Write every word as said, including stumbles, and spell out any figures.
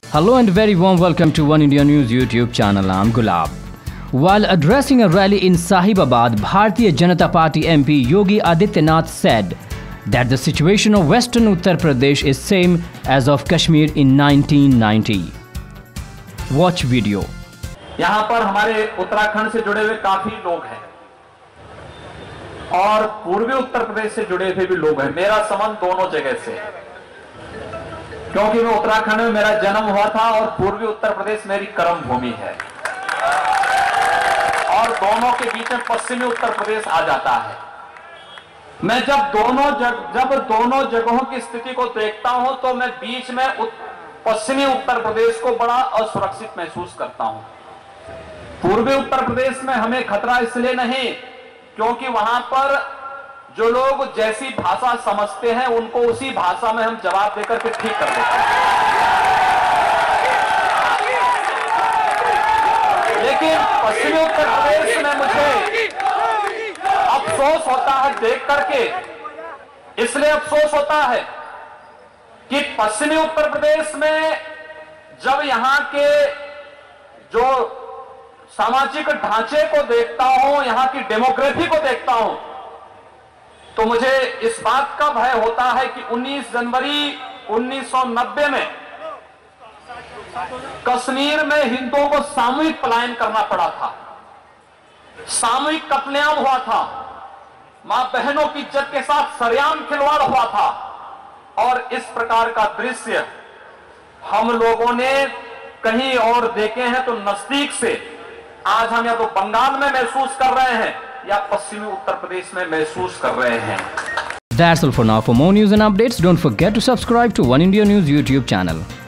Hello and very warm welcome to One India News YouTube channel. I'm Gulab. While addressing a rally in Sahibabad, Bharatiya Janata Party M P Yogi Adityanath said that the situation of Western Uttar Pradesh is same as of Kashmir in nineteen ninety. Watch video. यहाँ पर हमारे उत्तराखंड से जुड़े हुए काफी लोग हैं और पूर्वी उत्तर प्रदेश से जुड़े हुए भी लोग हैं। मेरा संबंध दोनों जगह से है क्योंकि मैं उत्तराखंड में मेरा जन्म हुआ था और पूर्वी उत्तर प्रदेश मेरी कर्म भूमि है और दोनों के बीच में पश्चिमी उत्तर प्रदेश आ जाता है। मैं जब दोनों जग, जब दोनों जगहों की स्थिति को देखता हूं तो मैं बीच में उत, पश्चिमी उत्तर प्रदेश को बड़ा असुरक्षित महसूस करता हूं। पूर्वी उत्तर प्रदेश में हमें खतरा इसलिए नहीं क्योंकि वहां पर जो लोग जैसी भाषा समझते हैं उनको उसी भाषा में हम जवाब देकर के ठीक कर देते हैं। लेकिन पश्चिमी उत्तर प्रदेश में मुझे अफसोस होता है देख करके, इसलिए अफसोस होता है कि पश्चिमी उत्तर प्रदेश में जब यहां के जो सामाजिक ढांचे को देखता हूं, यहां की डेमोग्राफी को देखता हूं, तो मुझे इस बात का भय होता है कि उन्नीस जनवरी उन्नीस सौ नब्बे में कश्मीर में हिंदुओं को सामूहिक पलायन करना पड़ा था, सामूहिक कत्लेआम हुआ था, मां बहनों की इज्जत के साथ सरेआम खिलवाड़ हुआ था और इस प्रकार का दृश्य हम लोगों ने कहीं और देखे हैं तो नजदीक से आज हम या तो बंगाल में महसूस कर रहे हैं या पश्चिमी उत्तर प्रदेश में महसूस कर रहे हैं। That's all for now. For more news and updates, don't forget to subscribe to One India News YouTube channel.